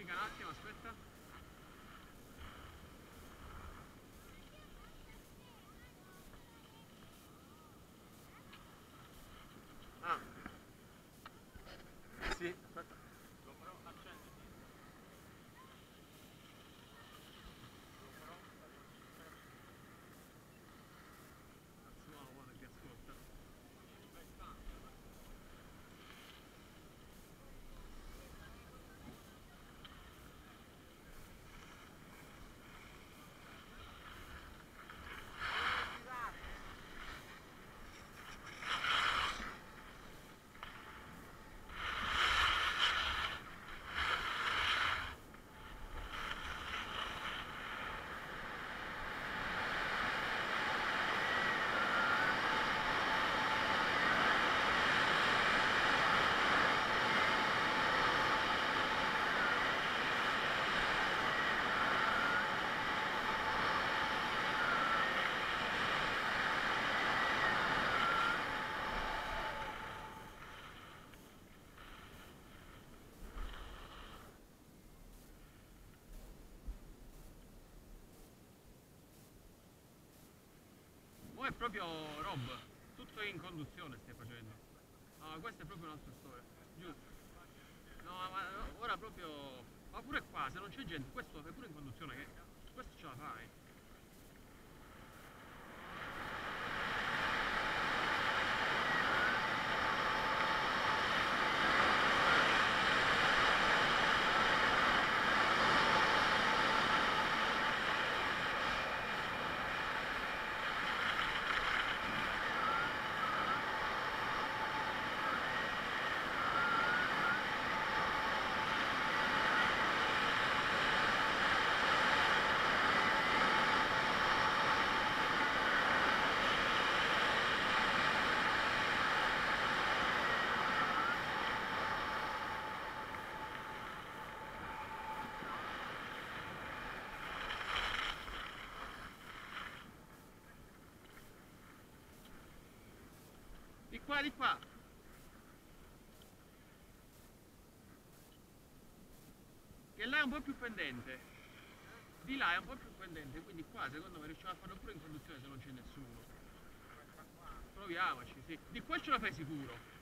Mica un attimo, aspetta. Ah. Sì, aspetta. GoPro, accenditi. GoPro. Cazzo no, guarda che ascolta. Mo' è proprio Rob, tutto in conduzione stai facendo. No, questa è proprio un'altra storia, giusto? No, ma ora proprio... Ma pure qua, se non c'è gente, questo fai pure in conduzione, che questo ce la fai. Di qua, di qua. Che là è un po' più pendente. Di là è un po' più pendente, quindi qua secondo me riusciamo a farlo pure in conduzione se non c'è nessuno. Proviamoci, sì. Di qua ce la fai sicuro.